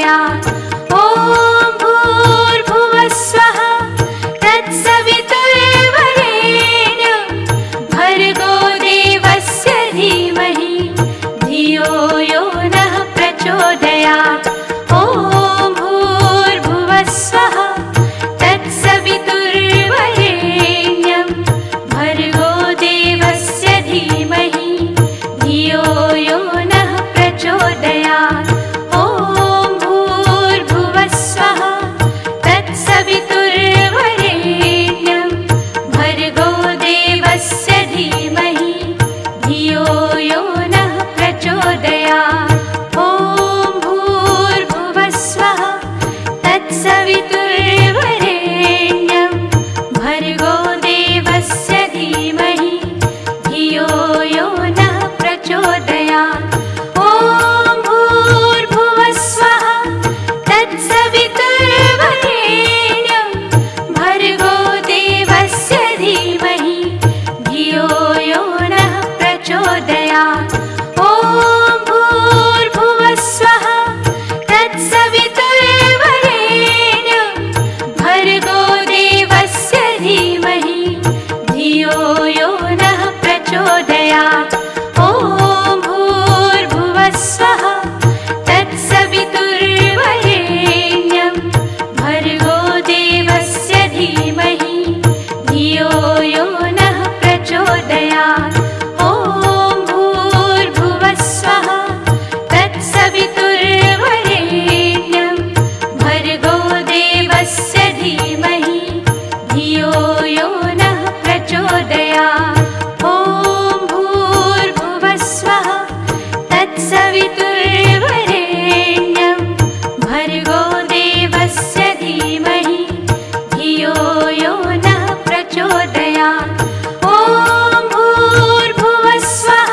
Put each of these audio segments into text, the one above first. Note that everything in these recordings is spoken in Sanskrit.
प्रचोदयात्। ॐ भूर्भुवः स्वः तत्सवितुर्वरेण्यं भर्गो देवस्य धीमहि धियो यो नः प्रचोदयात्। ॐ भूर्भुवः स्वः तत्सवितुर्वरेण्यं भर्गो देवस्य धीमहि धियो यो नः प्रचोदयात्। ॐ भूर्भुवः स्वः तत्सवितुर्वरेण्यं भर्गो देवस्य धीमहि धियो यो नः प्रचोदयात्। ॐ भूर्भुवः स्वः तत्सवितुर्वरेण्यं भर्गो देवस्य धीमहि धियो यो नः प्रचोदयात्। ॐ भूर्भुवः स्वः तत्सवितुर्वरेण्यं भर्गो देवस्य धीमहि धियो यो नः प्रचोदयात्। ॐ भूर्भुवः स्वः तत्सवितुर्वरेण्यं भर्गो देवस्य धीमहि धियो यो नः प्रचोदयात्। ॐ भूर्भुवः स्वः तत्सवितुर्वरेण्यं भर्गो देवस्य धीमहि धियो यो नः प्रचोदयात्। ॐ भूर्भुवः स्वः तत्सवितुर्वरेण्यं भर्गो देवस्य धीमहि धियो यो नः प्रचोदयात्। ॐ भूर्भुवः स्वः तत्सवितुर्वरेण्यं भर्गो देवस्य धीमहि धियो यो नः प्रचोदयात्। ॐ भूर्भुवः स्वः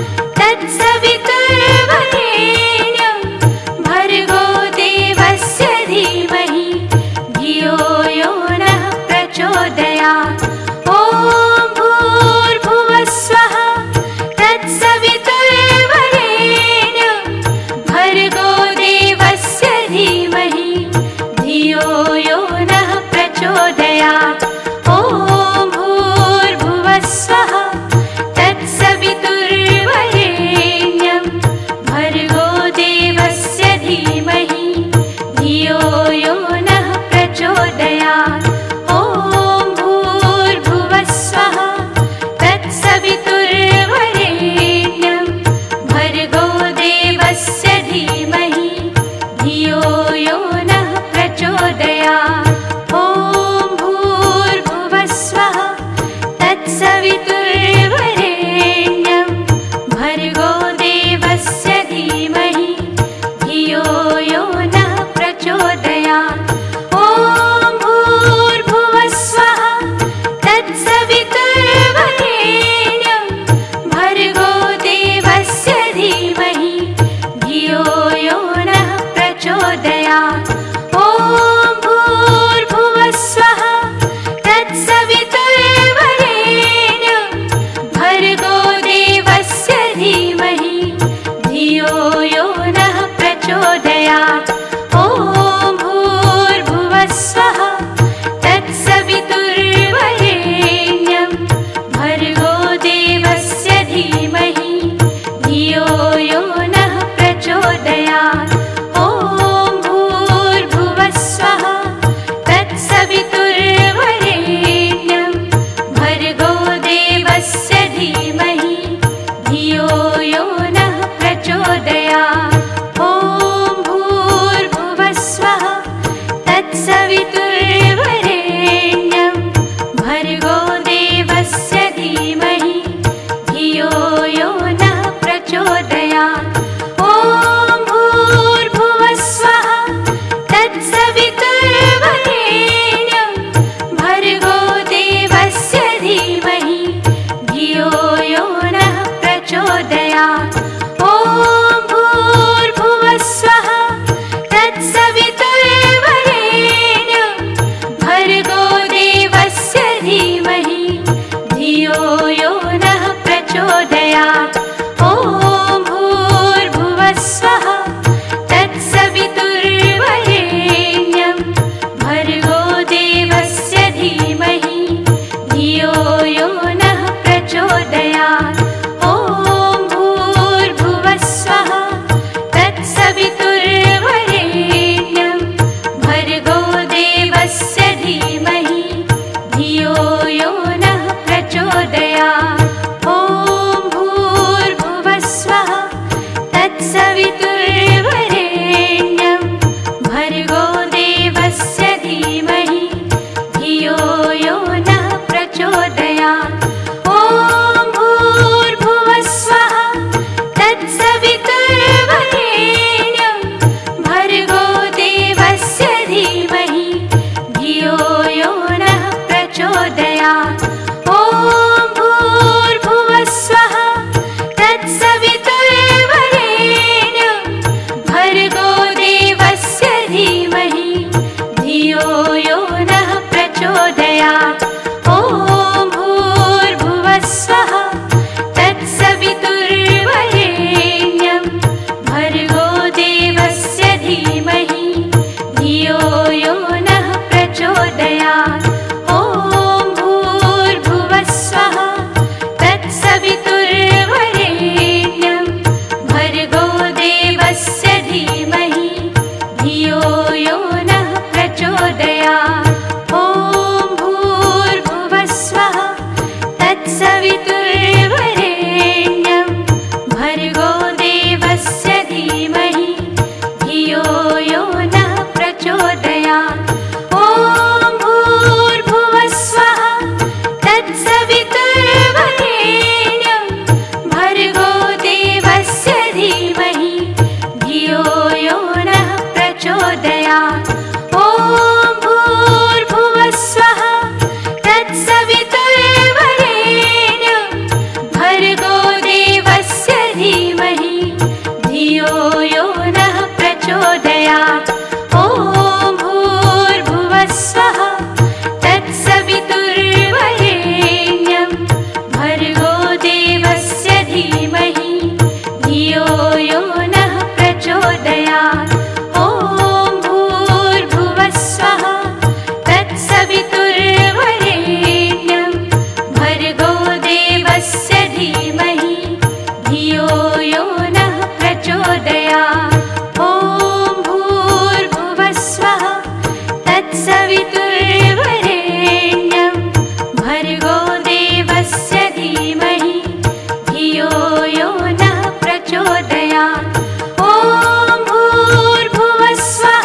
तत्सवितुर्वरेण्यं भर्गो देवस्य धीमहि धियो यो नः प्रचोदयात्। ॐ भूर्भुवः स्वः तत्सवितुर्वरेण्यं भर्गो देवस्य धीमहि धियो यो नः प्रचोदयात्। ॐ भूर्भुवः स्वः तत्सवितुर्वरेण्यं भर्गो देवस्य धीमहि धियो यो नः प्रचोदयात्। ॐ भूर्भुवः स्वः तत्सवितुर्वरेण्यं भर्गो देवस्य धीमहि धियो यो नः प्रचोदयात्। ॐ भूर्भुवः स्वः तत्सवितुर्वरेण्यं भर्गो देवस्य धीमहि धियो यो नः प्रचोदयात्। ॐ भूर्भुवः स्वः तत्सवितुर्वरेण्यं भर्गो देवस्य धीमहि धियो यो नः प्रचोदयात्। ॐ भूर्भुवः स्वः तत्सवितुर्वरेण्यं भर्गो देवस्य धीमहि धियो यो नः प्रचोदयात्। ॐ भूर्भुवः स्वः तत्सवितुर्वरेण्यं भर्गो देवस्य धीमहि धियो यो नः प्रचोदयात्। ॐ भूर्भुवः स्वः तत्सवितुर्वरेण्यं भर्गो देवस्य धीमहि धियो यो नः प्रचोदयात्। ॐ भूर्भुवः स्वः तत्सवितुर्वरेण्यं भर्गो देवस्य धीमहि धियो यो नः प्रचोदयात्। ॐ भूर्भुवः स्वः तत्सवितुर्वरेण्यं भर्गो देवस्य धीमहि धियो यो नः प्रचोदयात्। ॐ यो नः प्रचोदयात्। ॐ भूर्भुवस्वः तत्सवितुर्वरेण्यं भर्गो देवस्य धीमहि धियो यो नः प्रचोदयात्। ॐ भूर्भुवस्वः तत्सवितुर्वरेण्यं भर्गो देवस्य धीमहि धियो यो नः प्रचोदयात्। ॐ भूर्भुवस्वः तत्सवितुर्वरेण्यं भर्गो देवस्य धीमहि धियो यो नः प्रचोदयात्। ॐ भूर्भुवस्वः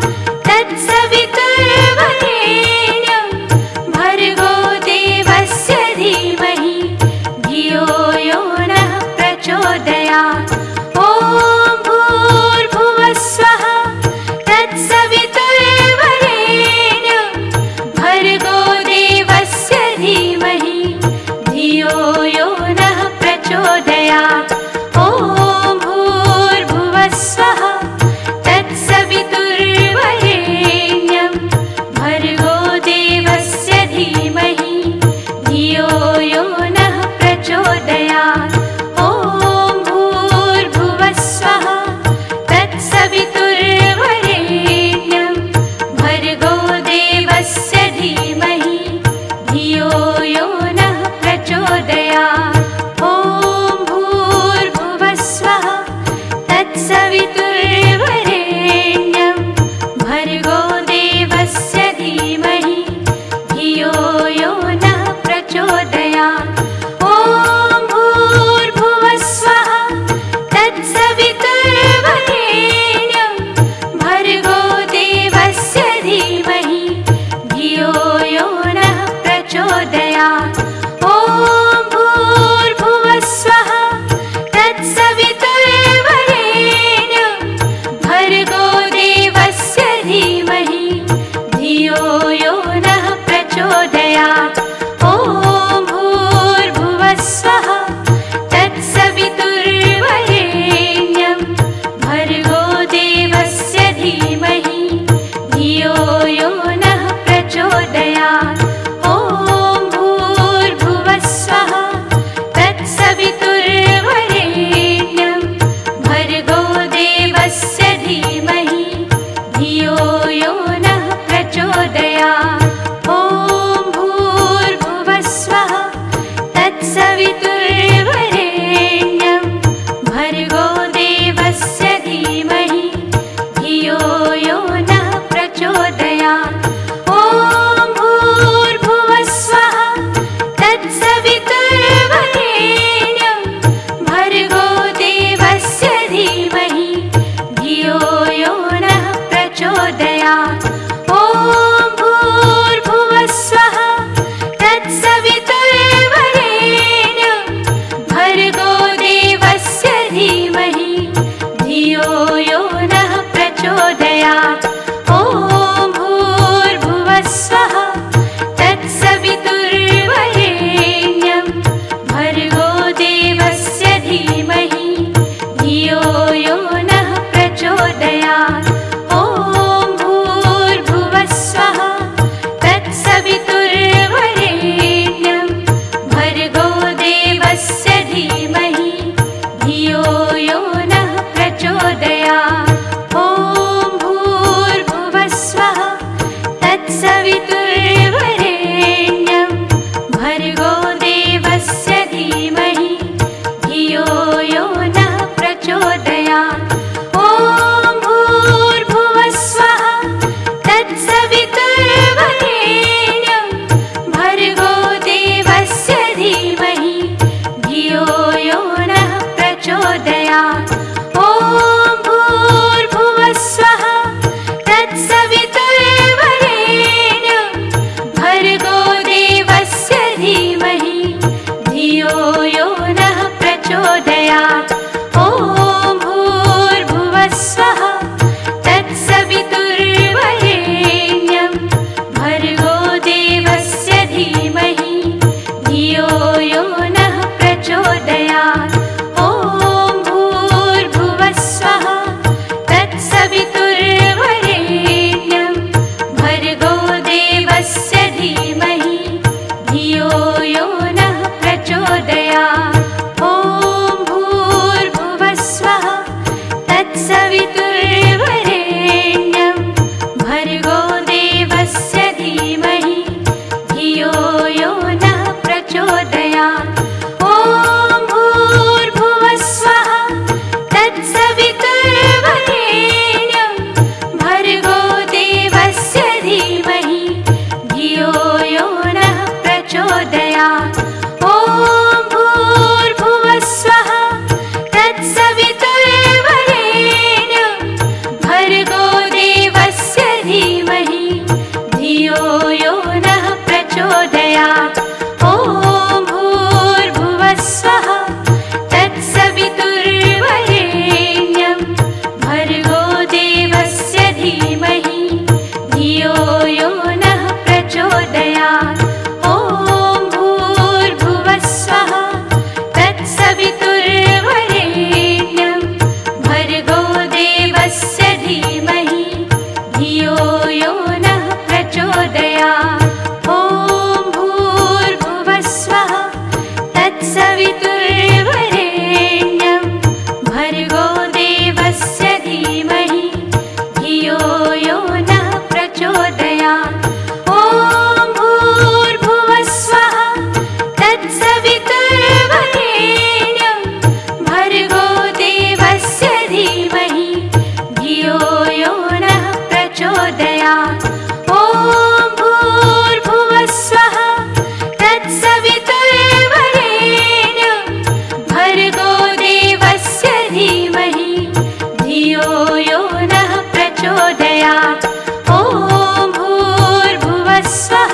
तत्सवितुर्वरेण्यं भर्गो देवस्य धीमहि धियो यो नः प्रचोदयात्। ॐ भूर्भुवस्वः तत्सवितुर्वरेण्यं भर्गो देवस्य धीमहि धियो यो नः प्रचोदयात्। ॐ भूर्भुवस्वः तत्सवितुर्वरेण्यं भर्गो देवस्य धीमहि धियो यो नः प्रचोदयात्। ॐ भूर्भुवस्वः तत्सवितुर्वरेण्यं भर्गो देवस्य धीमहि धियो यो नः प्रचोदयात्। ॐ भूर्भुवस्वः तत्सवितुर्वरेण्यं भर्गो देवस्य धीमहि धियो यो नः प्रचोदयात्। ॐ भूर्भुवस्वः तत्सवितुर्वरेण्यं भर्गो देवस्य धीमहि धियो यो नः प्रचोदयात्। ॐ भूर्भुवस्वः तत्सवितुर्वरेण्यं भर्गो देवस्य धीमहि धियो यो नः प्रचोदयात्। ॐ भूर्भुवस्वः तत्सवितुर्वरेण्यं भर्गो देवस्य धीमहि धियो यो नः प्रचोदयात्। ॐ भूर्भुवस्वः तत्सवितुर्वरेण्यं भर्गो देवस्य धीमहि धियो यो नः प्रचोदयात्। ॐ भूर्भुवस्वः तत्सवितुर्वरेण्यं भर्गो देवस्य धीमहि धियो यो नः प्रचोदयात्। ॐ भूर्भुवस्वः तत्सवितुर्वरेण्यं भर्गो देवस्य धीमहि धियो यो नः प्रचोदयात्। ॐ भूर्भुवस्वः तत्सवितुर्वरेण्यं भर्गो देवस्य धीमहि धियो यो नः प्रचोदयात्। ॐ भूर्भुवस्वः तत्सवितुर्वरेण्यं भर्गो देवस्य धीमहि धियो यो नः प्रचोदयात्। ॐ भूर्भुवस्वः तत्सवितुर्वरेण्यं भर्गो देवस्य धीमहि धियो यो नः प्रचोदयात्। ॐ प्रचोदयात्। ॐ भूर्भुवः स्वः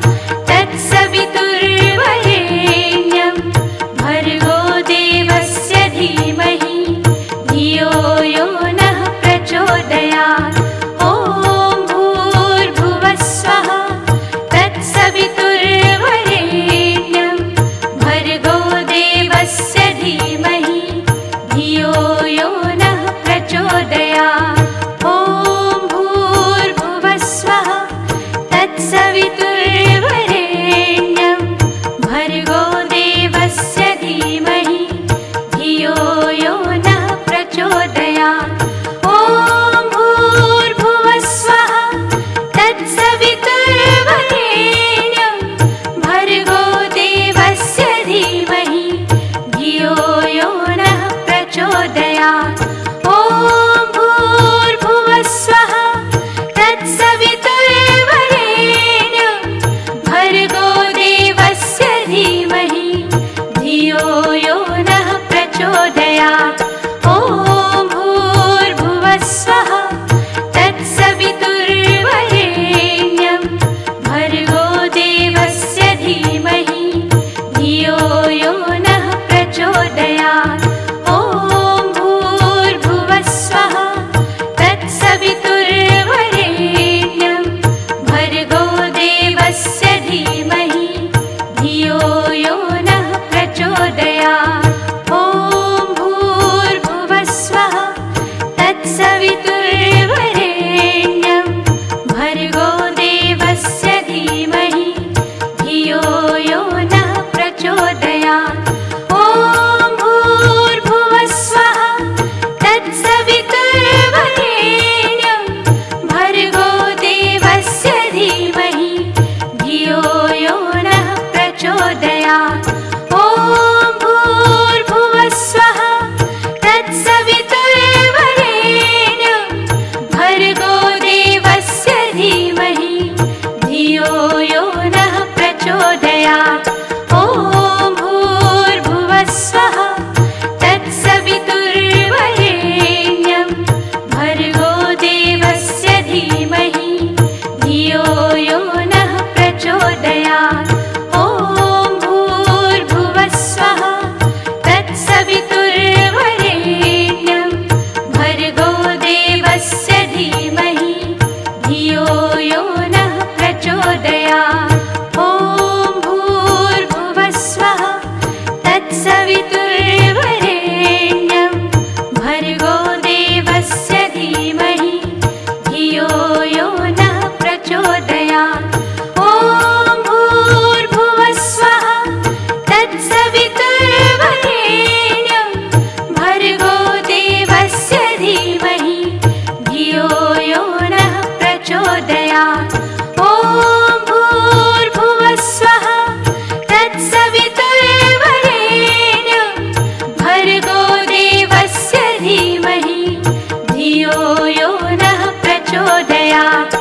तत्सवितुर्वरेण्यं भर्गो देवस्य धीमहि धियो यो नः प्रचोदयात्। ॐ भूर्भुवः स्वः तत्सवितुर्वरेण्यं भर्गो देवस्य धीमहि धियो यो नः प्रचोदयात्। ॐ भूर्भुवः स्वः तत्सवितुर्वरेण्यं भर्गो देवस्य धीमहि धियो यो नः प्रचोदयात्। ॐ भूर्भुवः स्वः तत्सवितुर्वरेण्यं भर्गो देवस्य धीमहि धियो यो नः प्रचोदयात्। ॐ भूर्भुवः स्वः तत्सवितुर्वरेण्यं भर्गो देवस्य धीमहि धियो यो नः प्रचोदयात्। ॐ भूर्भुवः स्वः तत्सवितुर्वरेण्यं भर्गो देवस्य धीमहि धियो यो नः प्रचोदयात्। ॐ भूर्भुवः स्वः तत्सवितुर्वरेण्यं भर्गो देवस्य धीमहि धियो यो नः प्रचोदयात्। ॐ भूर्भुवः स्वः तत्सवितुर्वरेण्यं भर्गो देवस्य धीमहि धियो यो नः प्रचोदयात्। ॐ भूर्भुवः स्वः तत्सवितुर्वरेण्यं भर्गो देवस्य धीमहि धियो यो नः प्रचोदयात्। ॐ भूर्भुवः स्वः तत्सवितुर्वरेण्यं भर्गो देवस्य धीमहि धियो यो नः प्रचोदयात्। ॐ भूर्भुवः स्वः तत्सवितुर्वरेण्यं भर्गो देवस्य धीमहि धियो यो नः प्रचोदयात्। ॐ भूर्भुवः स्वः तत्सवितुर्वरेण्यं भर्गो देवस्य धीमहि धियो यो नः प्रचोदयात्। ॐ भूर्भुवः स्वः तत्सवितुर्वरेण्यं भर्गो देवस्य धीमहि धियो यो नः प्रचोदयात्। ॐ भूर्भुवः स्वः तत्सवितुर्वरेण्यं भर्गो देवस्य धीमहि धियो यो नः प्रचोदयात्। ॐ भूर्भुवः स्वः तत्सवितुर्वरेण्यं भर्गो देवस्य धीमहि धियो यो नः प्रचोदयात्।